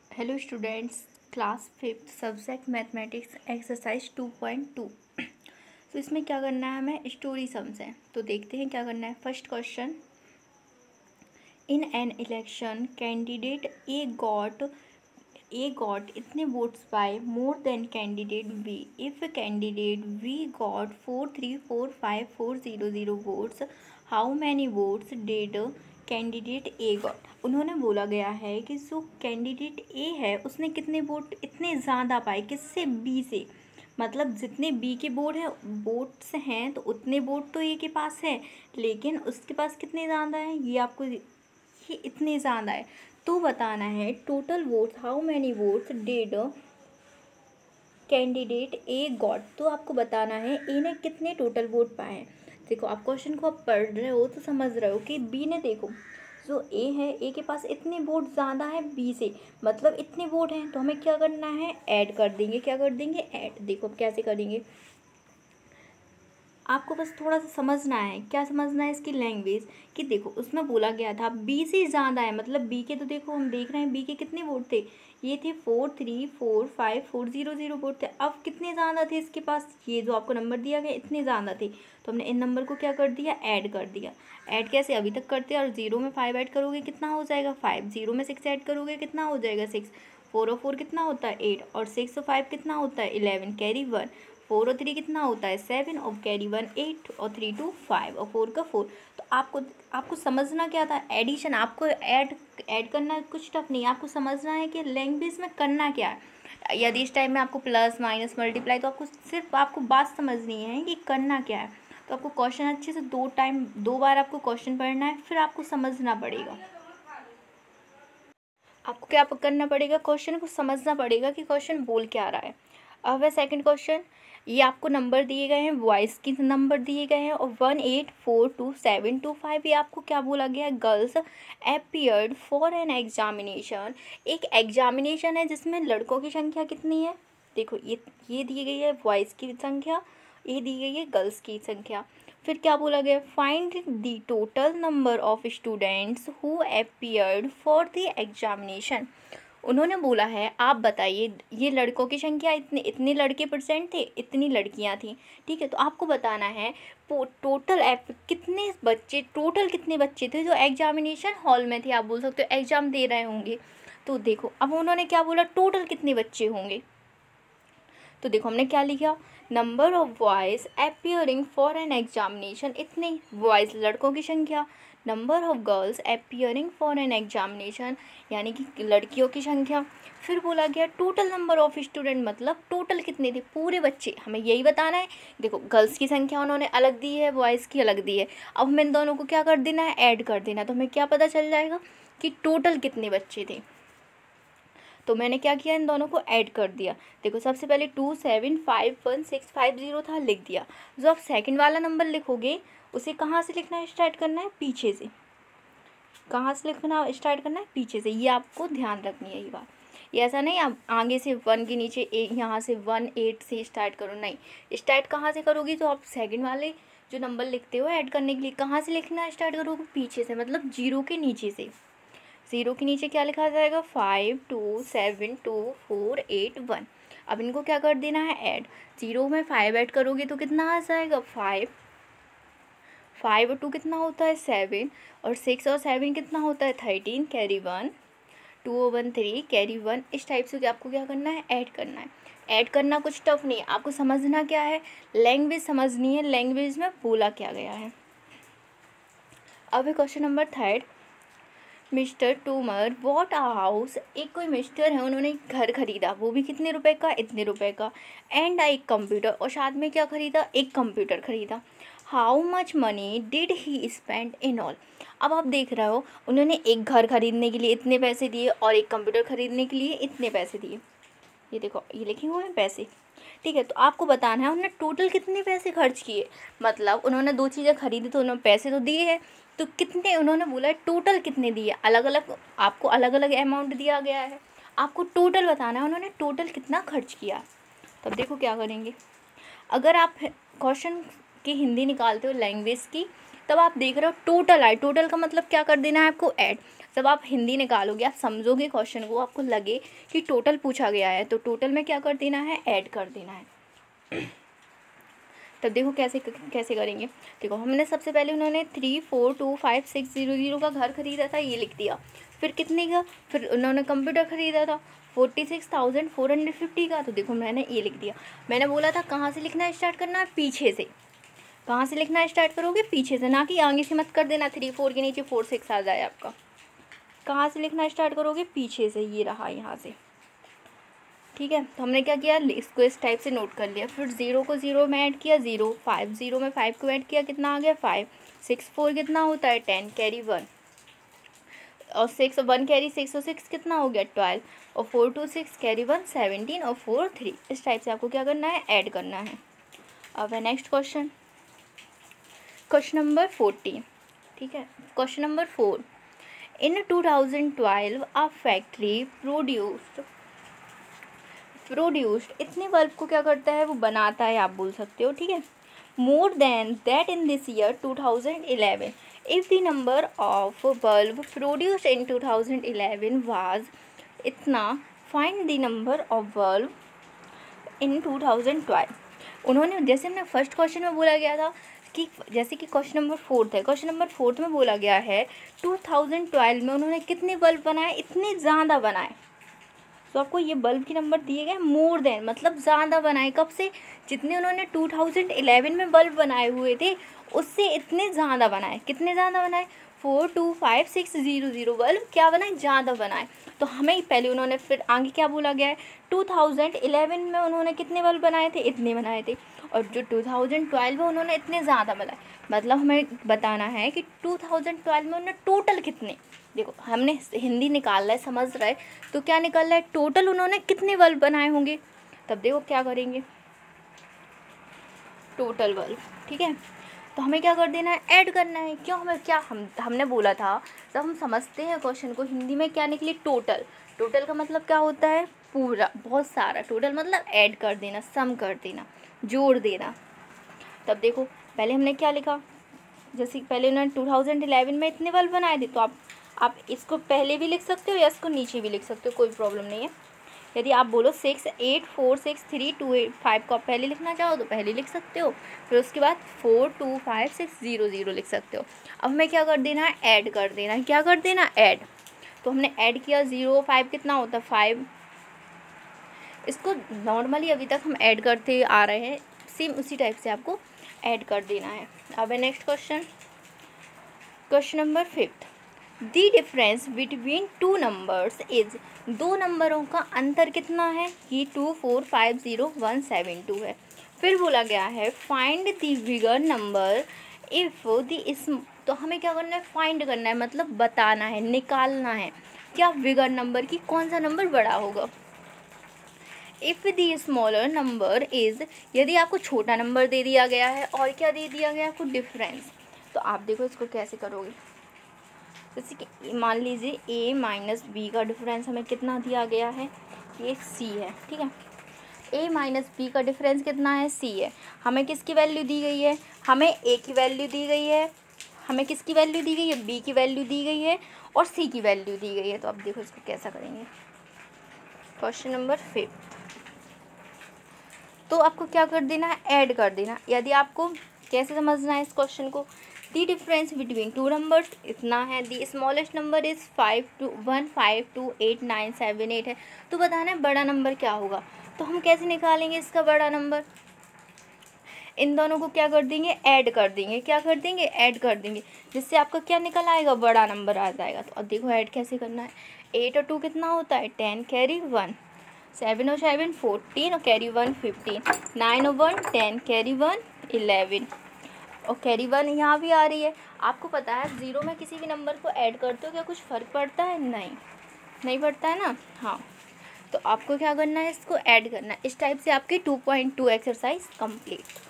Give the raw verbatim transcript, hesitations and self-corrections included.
Hello students, class fifth subject mathematics exercise two point two. तो इसमें क्या करना है, हमें स्टोरी सम्स है। तो देखते हैं क्या करना है। First question, in an election candidate A got A got इतने votes by more than candidate B. If candidate B got four three four five four zero zero votes, how many votes did candidate A got. उन्होंने बोला गया है कि जो candidate ए है उसने कितने वोट इतने ज़्यादा पाए, किससे, बी से। मतलब जितने बी के वोट हैं वोट्स हैं तो उतने वोट तो ए के पास है, लेकिन उसके पास कितने ज़्यादा हैं ये आपको, ये इतने ज़्यादा है। तो बताना है total votes, how many votes did candidate A got. तो आपको बताना है ए ने कितने टोटल वोट पाए हैं। देखो आप क्वेश्चन को आप पढ़ रहे हो तो समझ रहे हो कि बी ने, देखो जो ए है ए के पास इतने वोट ज़्यादा है बी से, मतलब इतने वोट हैं तो हमें क्या करना है, ऐड कर देंगे। क्या कर देंगे, ऐड। देखो अब कैसे करेंगे, आपको बस थोड़ा सा समझना है। क्या समझना है, इसकी लैंग्वेज। कि देखो उसमें बोला गया था बी से ज़्यादा है, मतलब बी के, तो देखो हम देख रहे हैं बी के कितने वोट थे, ये थे four three four five four zero zero vote थे। अब कितने ज़्यादा थे इसके पास, ये जो आपको नंबर दिया गया इतने ज़्यादा थे, तो हमने इन नंबर को क्या कर दिया, ऐड कर दिया। ऐड कैसे, अभी तक करते हैं। और जीरो में फाइव ऐड करोगे कितना हो जाएगा, फाइव। जीरो में सिक्स ऐड करोगे कितना हो जाएगा, सिक्स। फोर और फोर कितना होता है, एट। और सिक्स और फाइव कितना होता है, इलेवन। Carry one. फोर और थ्री कितना होता है, सेवन। और कैरी वन, एट। और थ्री टू फाइव। और फोर का फोर। तो आपको आपको समझना क्या था, एडिशन। आपको ऐड ऐड करना कुछ टफ नहीं है, आपको समझना है कि लैंग्वेज में करना क्या है। यदि इस टाइम में आपको प्लस माइनस मल्टीप्लाई, तो आपको सिर्फ आपको बात समझनी है कि करना क्या है। तो आपको क्वेश्चन अच्छे से दो टाइम दो बार आपको क्वेश्चन पढ़ना है, फिर आपको समझना पड़ेगा। आपको क्या करना पड़ेगा, क्वेश्चन को समझना पड़ेगा कि क्वेश्चन बोल क्या रहा है। अब है सेकंड क्वेश्चन। ये आपको नंबर दिए गए हैं, वॉइस के नंबर दिए गए हैं, और one eight four two seven two five. ये आपको क्या बोला गया है, girls appeared for an examination. एक एग्जामिनेशन है जिसमें लड़कों की संख्या कितनी है, देखो ये ये दी गई है वॉइस की संख्या, ये दी गई है गर्ल्स की संख्या। फिर क्या बोला गया, find the total number of students who appeared for the examination. उन्होंने बोला है आप बताइए, ये लड़कों की संख्या इतने इतने लड़के परसेंट थे, इतनी लड़कियां थी, ठीक है। तो आपको बताना है टोटल एप कितने बच्चे, टोटल कितने बच्चे थे जो एग्जामिनेशन हॉल में थे, आप बोल सकते हो एग्ज़ाम दे रहे होंगे। तो देखो अब उन्होंने क्या बोला, टोटल कितने बच्चे होंगे। तो देखो हमने क्या लिखा, number of boys appearing for an examination, इतने बॉयज़ लड़कों की संख्या। Number of girls appearing for an examination, यानी कि लड़कियों की संख्या। फिर बोला गया टोटल नंबर ऑफ स्टूडेंट, मतलब टोटल कितने थे, पूरे बच्चे, हमें यही बताना है। देखो गर्ल्स की संख्या उन्होंने अलग दी है, बॉयज़ की अलग दी है। अब हमें इन दोनों को क्या कर देना है, ऐड कर देना। तो हमें क्या पता चल जाएगा कि टोटल कितने बच्चे थे। तो मैंने क्या किया, इन दोनों को ऐड कर दिया। देखो सबसे पहले two seven five one six five zero था, लिख दिया। जो आप सेकंड वाला नंबर लिखोगे उसे कहाँ से लिखना है, स्टार्ट करना है पीछे से। कहाँ से लिखना स्टार्ट करना है, पीछे से। ये आपको ध्यान रखनी है ये बात। ये ऐसा नहीं आप आगे से वन के नीचे एक, यहाँ से वन एट से स्टार्ट करो, नहीं। स्टार्ट कहाँ से करोगी, तो आप सेकंड वाले जो नंबर लिखते हो ऐड करने के लिए कहाँ से लिखना स्टार्ट करोगे, पीछे से, मतलब जीरो के नीचे से। ज़ीरो के नीचे क्या लिखा जाएगा, five two seven two four eight one. अब इनको क्या कर देना है, ऐड। ज़ीरो में फाइव ऐड करोगे तो कितना आ जाएगा, फाइव। फाइव और टू कितना होता है, सेवन। और सिक्स और सेवन कितना होता है, थर्टीन। Carry one. टू और वन थ्री, कैरी वन। इस टाइप से आपको क्या करना है, ऐड करना है। ऐड करना कुछ टफ नहीं है, आपको समझना क्या है, लैंग्वेज समझनी है, लैंग्वेज में बोला क्या गया है। अब है question number third. Mister Toomer bought a house. एक कोई मिस्टर है, उन्होंने एक घर खरीदा, वो भी कितने रुपए का, इतने रुपए का। एंड एक कंप्यूटर, और साथ में क्या खरीदा, एक कंप्यूटर खरीदा। How much money did he spend in all. अब आप देख रहे हो उन्होंने एक घर खरीदने के लिए इतने पैसे दिए और एक कंप्यूटर खरीदने के लिए इतने पैसे दिए। ये देखो ये लिखे हुए हैं पैसे, ठीक है। तो आपको बताना है उन्होंने टोटल कितने पैसे खर्च किए। मतलब उन्होंने दो चीज़ें खरीदी तो उन्होंने पैसे तो दिए हैं, तो कितने उन्होंने बोला टोटल कितने दिए, अलग अलग आपको अलग अलग अमाउंट दिया गया है, आपको टोटल बताना है उन्होंने टोटल कितना खर्च किया। तब देखो क्या करेंगे, अगर आप क्वेश्चन की हिंदी निकालते हो लैंग्वेज की, तब आप देख रहे हो टोटल आए। टोटल का मतलब क्या कर देना है आपको, ऐड। जब आप हिंदी निकालोगे, आप समझोगे क्वेश्चन को, आपको लगे कि टोटल पूछा गया है, तो टोटल में क्या कर देना है, ऐड कर देना है। तब देखो कैसे कैसे करेंगे। देखो हमने सबसे पहले उन्होंने three four two five six zero zero का घर खरीदा था, ये लिख दिया। फिर कितने का, फिर उन्होंने कंप्यूटर खरीदा था forty six thousand four hundred fifty का, तो देखो मैंने ये लिख दिया। मैंने बोला था कहाँ से लिखना स्टार्ट करना है, पीछे से। कहाँ से लिखना स्टार्ट करोगे, पीछे से, ना कि आगे से मत कर देना। थ्री फोर के नीचे फोर सिक्स आ जाए आपका। कहाँ से लिखना स्टार्ट करोगे, पीछे से। ये रहा यहाँ से, ठीक है। तो हमने क्या किया, इसको इस टाइप से नोट कर लिया। फिर ज़ीरो को ज़ीरो में ऐड किया, ज़ीरो। फाइव ज़ीरो में फाइव को ऐड किया, कितना आ गया, फाइव। सिक्स फोर कितना होता है, टेन, कैरी वन। और सिक्स वन कैरी सिक्स और सिक्स कितना हो गया, ट्वेल्व। और four two six carry one, seventeen. और फोर थ्री। इस टाइप से आपको क्या करना है, ऐड करना है। अब है next question, question number fourteen, ठीक है। Question number four, in two thousand twelve a factory produced produced इतने बल्ब को क्या करता है, वो बनाता है, आप बोल सकते हो, ठीक है। More than that in this year two thousand eleven, if the number of bulb produced in two thousand eleven was इतना, find the number of bulb in two thousand twelve. उन्होंने, जैसे हमने फर्स्ट क्वेश्चन में बोला गया था कि जैसे कि क्वेश्चन नंबर फोर्थ है, क्वेश्चन नंबर फोर्थ में बोला गया है टू थाउजेंड ट्वेल्व में उन्होंने कितने बल्ब बनाए, इतने ज़्यादा बनाए। तो आपको ये बल्ब के नंबर दिए गए, मोर देन मतलब ज़्यादा बनाए। कब से, जितने उन्होंने टू थाउजेंड इलेवन में बल्ब बनाए हुए थे, उससे इतने ज़्यादा बनाए। कितने ज़्यादा बनाए, four two five six zero zero bulb क्या बनाए, ज़्यादा बनाए। तो हमें पहले उन्होंने, फिर आगे क्या बोला गया है, टू थाउजेंड इलेवन में उन्होंने कितने बल्ब बनाए थे, इतने बनाए थे। और जो टू थाउजेंड ट्वेल्व में उन्होंने इतने ज़्यादा बनाए। मतलब हमें बताना है कि टू थाउजेंड ट्वेल्व में उन्होंने टोटल कितने, देखो हमने हिंदी निकाल रहा है, समझ रहा है, तो क्या निकल रहा है, टोटल उन्होंने कितने बल्ब बनाए होंगे। तब देखो क्या करेंगे, टोटल बल्ब, ठीक है। तो हमें क्या कर देना है, ऐड करना है। क्यों, हमें क्या, हम हमने बोला था जब हम समझते हैं क्वेश्चन को, हिंदी में क्या निकली, टोटल। टोटल का मतलब क्या होता है, पूरा, बहुत सारा। टोटल मतलब ऐड कर देना, सम कर देना, जोड़ देना। तब देखो पहले हमने क्या लिखा, जैसे पहले उन्होंने टू थाउजेंड इलेवन में इतने बल्ब बनाए थे, तो आप आप इसको पहले भी लिख सकते हो या इसको नीचे भी लिख सकते हो, कोई प्रॉब्लम नहीं है। यदि आप बोलो six eight four six three two eight five को आप पहले लिखना चाहो तो पहले लिख सकते हो, फिर उसके बाद four two five six zero zero लिख सकते हो। अब हमें क्या कर देना है, ऐड कर देना है। क्या कर देना, ऐड। तो हमने ऐड किया, ज़ीरो फाइव कितना होता है, फाइव। इसको नॉर्मली अभी तक हम ऐड करते आ रहे हैं, सेम उसी टाइप से आपको ऐड कर देना है। अब है next question, question number fifth, the difference between two numbers is, दो नंबरों का अंतर कितना है, कि two four five zero one seven two है। फिर बोला गया है find the bigger number if the is, तो हमें क्या करना है, फाइंड करना है, मतलब बताना है, निकालना है क्या बिगर नंबर की, कौन सा नंबर बड़ा होगा। If the smaller number is, यदि आपको छोटा नंबर दे दिया गया है, और क्या दे दिया गया है आपको, डिफरेंस। तो आप देखो इसको कैसे करोगे, जैसे कि मान लीजिए a माइनस बी का डिफरेंस हमें कितना दिया गया है, ये c है, ठीक है। a माइनस बी का डिफरेंस कितना है, c है। हमें किसकी वैल्यू दी गई है, हमें a की वैल्यू दी गई है, हमें किसकी वैल्यू दी गई है, b की वैल्यू दी गई है, और c की वैल्यू दी गई है। तो अब देखो इसको कैसा करेंगे, क्वेश्चन नंबर फिफ्थ। तो आपको क्या कर देना है, ऐड कर देना। यदि आपको कैसे समझना है इस क्वेश्चन को, the difference between two numbers इतना है, the smallest number is five two one five two eight nine seven eight है, तो बताना है बड़ा नंबर क्या होगा। तो हम कैसे निकालेंगे इसका बड़ा नंबर, इन दोनों को क्या कर देंगे, ऐड कर देंगे। क्या कर देंगे, ऐड कर देंगे, जिससे आपका क्या निकल आएगा, बड़ा नंबर आ जाएगा। तो अब देखो ऐड कैसे करना है, एट और टू कितना होता है, टेन कैरी वन, सेवन और सेवन फोर्टीन और कैरी वन फिफ्टीन, नाइन और one ten carry one eleven, और कैरी वन यहाँ भी आ रही है। आपको पता है ज़ीरो में किसी भी नंबर को ऐड करते हो क्या कुछ फ़र्क पड़ता है, नहीं नहीं पड़ता है ना, हाँ। तो आपको क्या करना है, इसको ऐड करना है। इस टाइप से आपकी two point two exercise complete.